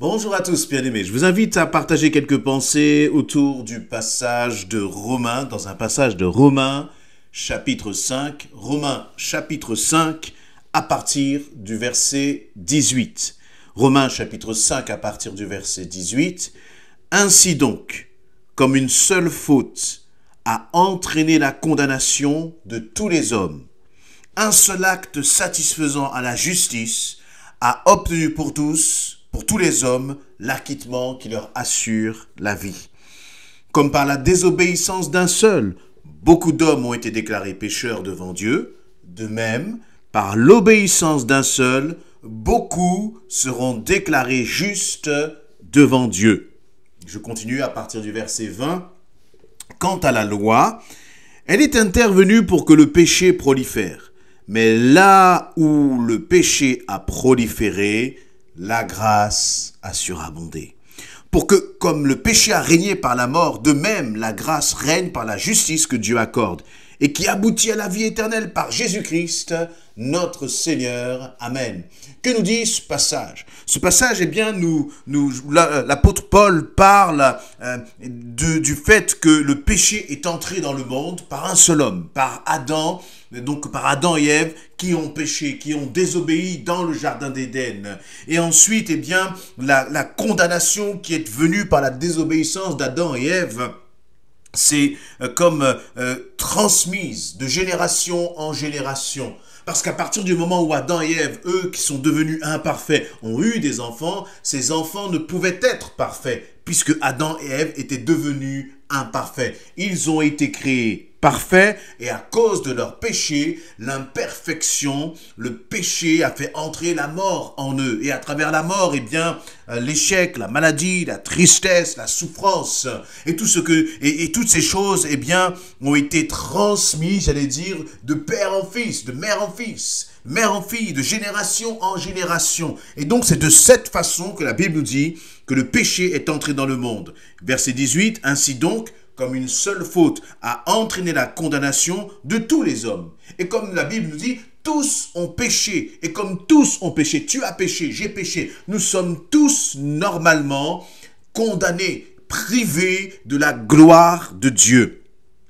Bonjour à tous, bien-aimés. Je vous invite à partager quelques pensées autour du passage de Romains, dans un passage de Romains, chapitre 5. Romains, chapitre 5, à partir du verset 18. Romains, chapitre 5, à partir du verset 18. Ainsi donc, comme une seule faute a entraîné la condamnation de tous les hommes, un seul acte satisfaisant à la justice a obtenu pour tous les hommes, l'acquittement qui leur assure la vie. Comme par la désobéissance d'un seul, beaucoup d'hommes ont été déclarés pécheurs devant Dieu, de même, par l'obéissance d'un seul, beaucoup seront déclarés justes devant Dieu. Je continue à partir du verset 20. Quant à la loi, elle est intervenue pour que le péché prolifère. Mais là où le péché a proliféré, la grâce a surabondé. Pour que, comme le péché a régné par la mort, de même la grâce règne par la justice que Dieu accorde et qui aboutit à la vie éternelle par Jésus-Christ, notre Seigneur. Amen. Que nous dit ce passage? Ce passage, eh bien, l'apôtre Paul parle du fait que le péché est entré dans le monde par un seul homme, par Adam, donc par Adam et Ève, qui ont péché, qui ont désobéi dans le jardin d'Éden. Et ensuite, eh bien, la condamnation qui est venue par la désobéissance d'Adam et Ève, c'est comme transmise de génération en génération. Parce qu'à partir du moment où Adam et Ève, eux qui sont devenus imparfaits, ont eu des enfants, ces enfants ne pouvaient être parfaits, puisque Adam et Ève étaient devenus imparfaits. Ils ont été créés parfaits, et à cause de leur péché, l'imperfection, le péché a fait entrer la mort en eux. Et à travers la mort, eh bien, l'échec, la maladie, la tristesse, la souffrance, et toutes ces choses, eh bien, ont été transmises, j'allais dire, de père en fils, de mère en fils, mère en fille, de génération en génération. Et donc, c'est de cette façon que la Bible nous dit que le péché est entré dans le monde. Verset 18, ainsi donc, comme une seule faute a entraîné la condamnation de tous les hommes. Et comme la Bible nous dit, tous ont péché. Et comme tous ont péché, tu as péché, j'ai péché, nous sommes tous normalement condamnés, privés de la gloire de Dieu.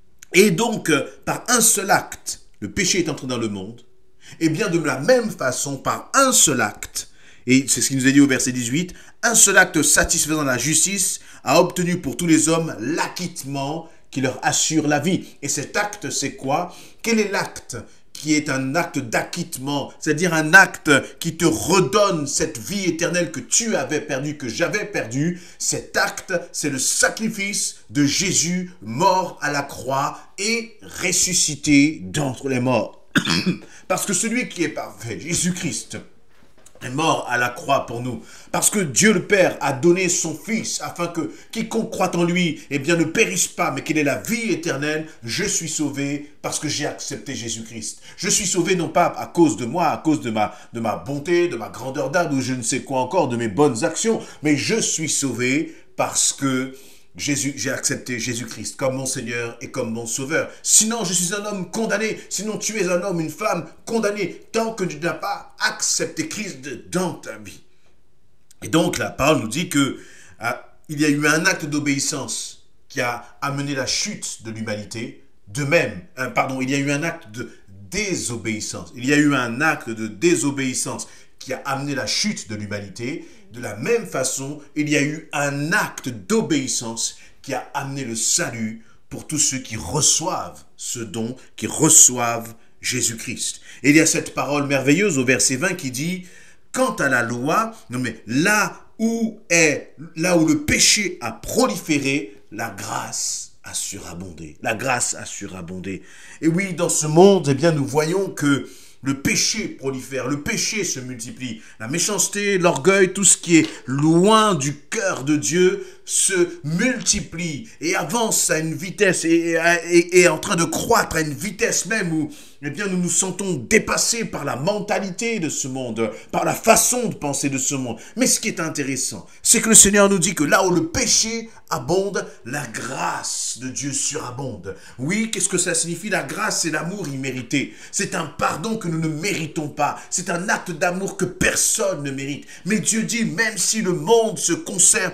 Et donc, par un seul acte, le péché est entré dans le monde. Et bien de la même façon, par un seul acte, et c'est ce qui nous est dit au verset 18, un seul acte satisfaisant la justice a obtenu pour tous les hommes l'acquittement qui leur assure la vie. Et cet acte, c'est quoi? Quel est l'acte qui est un acte d'acquittement, c'est-à-dire un acte qui te redonne cette vie éternelle que tu avais perdue, que j'avais perdue? Cet acte, c'est le sacrifice de Jésus, mort à la croix et ressuscité d'entre les morts. Parce que celui qui est parfait, Jésus-Christ, est mort à la croix pour nous. Parce que Dieu le Père a donné son Fils afin que quiconque croit en lui, eh bien, ne périsse pas, mais qu'il ait la vie éternelle. Je suis sauvé parce que j'ai accepté Jésus-Christ. Je suis sauvé non pas à cause de moi, à cause de ma bonté, de ma grandeur d'âme ou je ne sais quoi encore, de mes bonnes actions, mais je suis sauvé parce que j'ai accepté Jésus-Christ comme mon Seigneur et comme mon Sauveur. Sinon, je suis un homme condamné. Sinon, tu es un homme, une femme condamnée tant que tu n'as pas accepté Christ dans ta vie. Et donc, la parole nous dit que il y a eu un acte d'obéissance qui a amené la chute de l'humanité. De même, il y a eu un acte de désobéissance. Il y a eu un acte de désobéissance qui a amené la chute de l'humanité. De la même façon, il y a eu un acte d'obéissance qui a amené le salut pour tous ceux qui reçoivent ce don, qui reçoivent Jésus-Christ. Et il y a cette parole merveilleuse au verset 20 qui dit « Quant à la loi, là où le péché a proliféré, la grâce a surabondé. » La grâce a surabondé. Et oui, dans ce monde, eh bien, nous voyons que le péché prolifère, le péché se multiplie. La méchanceté, l'orgueil, tout ce qui est loin du cœur de Dieu se multiplie et avance à une vitesse et est en train de croître à une vitesse même où eh bien, nous nous sentons dépassés par la mentalité de ce monde, par la façon de penser de ce monde. Mais ce qui est intéressant, c'est que le Seigneur nous dit que là où le péché abonde, la grâce de Dieu surabonde. Oui, qu'est-ce que ça signifie? La grâce, c'est l'amour immérité. C'est un pardon que nous ne méritons pas. C'est un acte d'amour que personne ne mérite. Mais Dieu dit, même si le monde se conserve,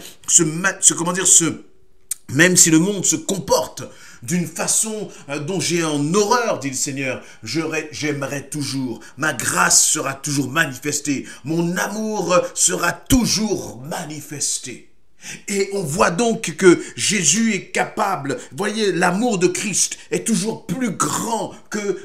même si le monde se comporte d'une façon dont j'ai en horreur, dit le Seigneur, j'aimerai toujours, ma grâce sera toujours manifestée, mon amour sera toujours manifesté. Et on voit donc que Jésus est capable, voyez, l'amour de Christ est toujours plus grand que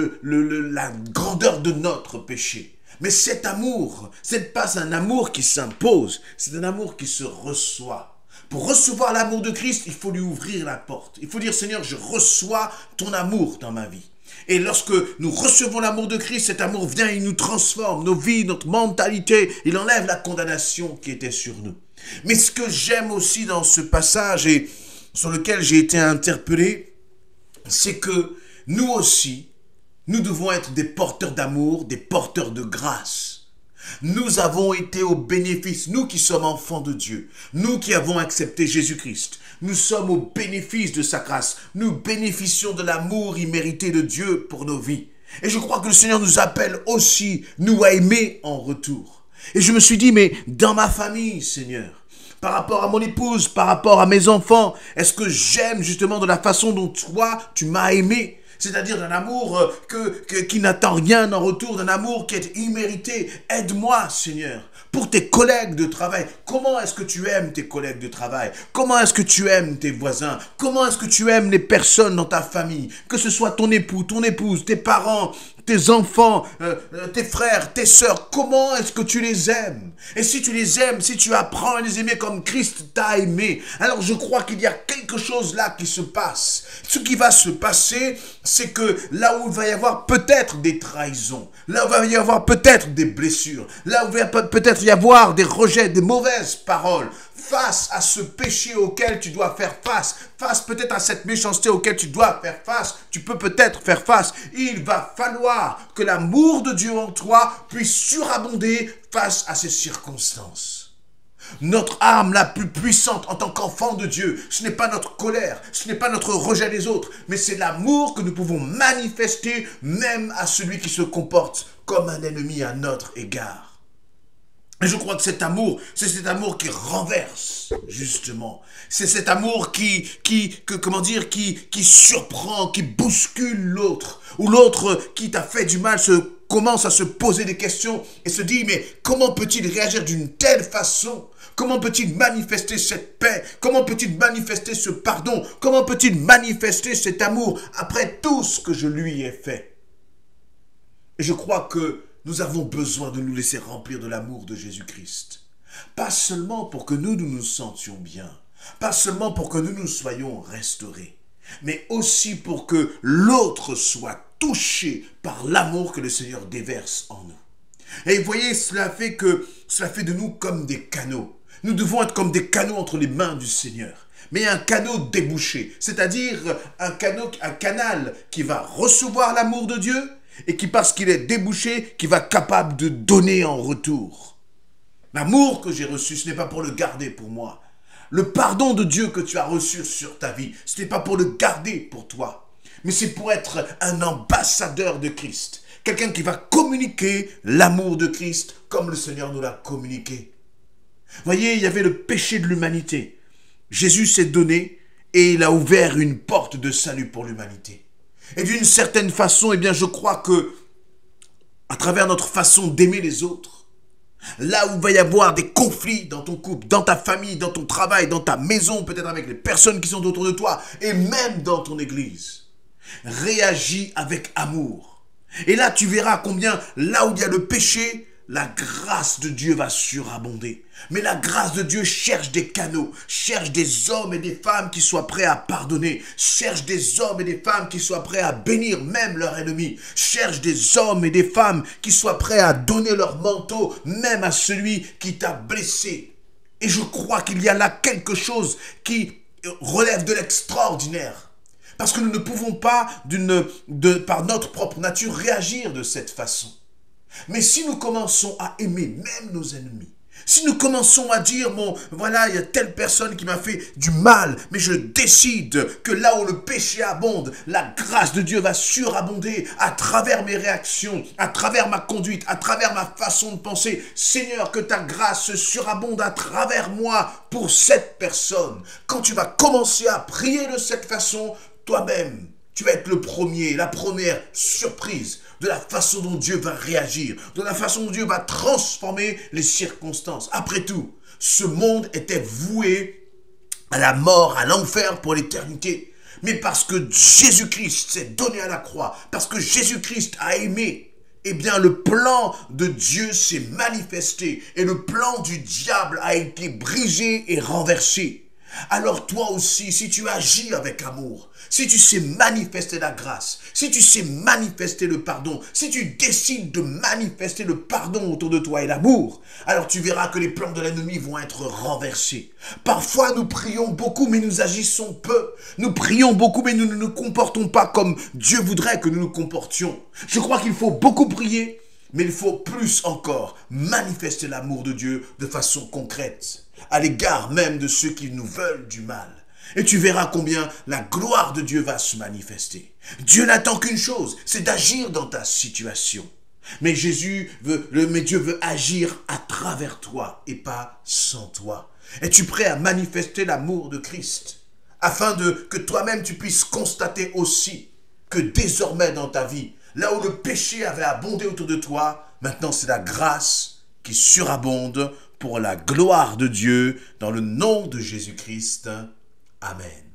la grandeur de notre péché. Mais cet amour, ce n'est pas un amour qui s'impose, c'est un amour qui se reçoit. Pour recevoir l'amour de Christ, il faut lui ouvrir la porte. Il faut dire, Seigneur, je reçois ton amour dans ma vie. Et lorsque nous recevons l'amour de Christ, cet amour vient, il nous transforme nos vies, notre mentalité. Il enlève la condamnation qui était sur nous. Mais ce que j'aime aussi dans ce passage et sur lequel j'ai été interpellé, c'est que nous aussi, nous devons être des porteurs d'amour, des porteurs de grâce. Nous avons été au bénéfice, nous qui sommes enfants de Dieu, nous qui avons accepté Jésus-Christ, nous sommes au bénéfice de sa grâce, nous bénéficions de l'amour immérité de Dieu pour nos vies. Et je crois que le Seigneur nous appelle aussi, nous à aimer en retour. Et je me suis dit, mais dans ma famille, Seigneur, par rapport à mon épouse, par rapport à mes enfants, est-ce que j'aime justement de la façon dont toi, tu m'as aimé ? C'est-à-dire d'un amour qui n'attend rien en retour, d'un amour qui est immérité. Aide-moi, Seigneur, pour tes collègues de travail. Comment est-ce que tu aimes tes collègues de travail? Comment est-ce que tu aimes tes voisins? Comment est-ce que tu aimes les personnes dans ta famille? Que ce soit ton époux, ton épouse, tes parents, tes enfants, tes frères, tes sœurs, comment est-ce que tu les aimes? Et si tu les aimes, si tu apprends à les aimer comme Christ t'a aimé, alors je crois qu'il y a quelque chose là qui se passe. Ce qui va se passer, c'est que là où il va y avoir peut-être des trahisons, là où il va y avoir peut-être des blessures, là où il va peut-être y avoir des rejets, des mauvaises paroles, face à ce péché auquel tu dois faire face, face peut-être à cette méchanceté auquel tu dois faire face, tu peux peut-être faire face. Il va falloir que l'amour de Dieu en toi puisse surabonder face à ces circonstances. Notre arme la plus puissante en tant qu'enfant de Dieu, ce n'est pas notre colère, ce n'est pas notre rejet des autres, mais c'est l'amour que nous pouvons manifester même à celui qui se comporte comme un ennemi à notre égard. Et je crois que cet amour, c'est cet amour qui renverse, justement. C'est cet amour qui surprend, qui bouscule l'autre. Ou l'autre qui t'a fait du mal commence à se poser des questions et se dit, mais comment peut-il réagir d'une telle façon? Comment peut-il manifester cette paix? Comment peut-il manifester ce pardon? Comment peut-il manifester cet amour après tout ce que je lui ai fait? Et je crois que nous avons besoin de nous laisser remplir de l'amour de Jésus-Christ. Pas seulement pour que nous nous sentions bien, pas seulement pour que nous soyons restaurés, mais aussi pour que l'autre soit touché par l'amour que le Seigneur déverse en nous. Et vous voyez, cela fait de nous comme des canaux. Nous devons être comme des canaux entre les mains du Seigneur. Mais un canal débouché, c'est-à-dire un canal qui va recevoir l'amour de Dieu, et qui, parce qu'il est débouché, qui va être capable de donner en retour. L'amour que j'ai reçu, ce n'est pas pour le garder pour moi. Le pardon de Dieu que tu as reçu sur ta vie, ce n'est pas pour le garder pour toi. Mais c'est pour être un ambassadeur de Christ. Quelqu'un qui va communiquer l'amour de Christ comme le Seigneur nous l'a communiqué. Voyez, il y avait le péché de l'humanité. Jésus s'est donné et il a ouvert une porte de salut pour l'humanité. Et d'une certaine façon, eh bien, je crois que, à travers notre façon d'aimer les autres, là où il va y avoir des conflits dans ton couple, dans ta famille, dans ton travail, dans ta maison, peut-être avec les personnes qui sont autour de toi, et même dans ton église, réagis avec amour. Et là, tu verras combien, là où il y a le péché, la grâce de Dieu va surabonder. Mais la grâce de Dieu cherche des canaux, cherche des hommes et des femmes qui soient prêts à pardonner, cherche des hommes et des femmes qui soient prêts à bénir même leurs ennemis, cherche des hommes et des femmes qui soient prêts à donner leur manteau même à celui qui t'a blessé. Et je crois qu'il y a là quelque chose qui relève de l'extraordinaire. Parce que nous ne pouvons pas, par notre propre nature, réagir de cette façon. Mais si nous commençons à aimer même nos ennemis, si nous commençons à dire, bon, voilà, il y a telle personne qui m'a fait du mal, mais je décide que là où le péché abonde, la grâce de Dieu va surabonder à travers mes réactions, à travers ma conduite, à travers ma façon de penser. Seigneur, que ta grâce surabonde à travers moi pour cette personne. Quand tu vas commencer à prier de cette façon, toi-même, tu vas être le premier, la première surprise de la façon dont Dieu va réagir, de la façon dont Dieu va transformer les circonstances. Après tout, ce monde était voué à la mort, à l'enfer pour l'éternité. Mais parce que Jésus-Christ s'est donné à la croix, parce que Jésus-Christ a aimé, eh bien le plan de Dieu s'est manifesté et le plan du diable a été brisé et renversé. Alors toi aussi, si tu agis avec amour, si tu sais manifester la grâce, si tu sais manifester le pardon, si tu décides de manifester le pardon autour de toi et l'amour, alors tu verras que les plans de l'ennemi vont être renversés. Parfois nous prions beaucoup mais nous agissons peu. Nous prions beaucoup mais nous ne nous comportons pas comme Dieu voudrait que nous nous comportions. Je crois qu'il faut beaucoup prier, mais il faut plus encore manifester l'amour de Dieu de façon concrète, à l'égard même de ceux qui nous veulent du mal. Et tu verras combien la gloire de Dieu va se manifester. Dieu n'attend qu'une chose, c'est d'agir dans ta situation. Mais Dieu veut agir à travers toi et pas sans toi. Es-tu prêt à manifester l'amour de Christ, afin que toi-même tu puisses constater aussi que désormais dans ta vie, là où le péché avait abondé autour de toi, maintenant c'est la grâce qui surabonde pour la gloire de Dieu dans le nom de Jésus-Christ. Amen.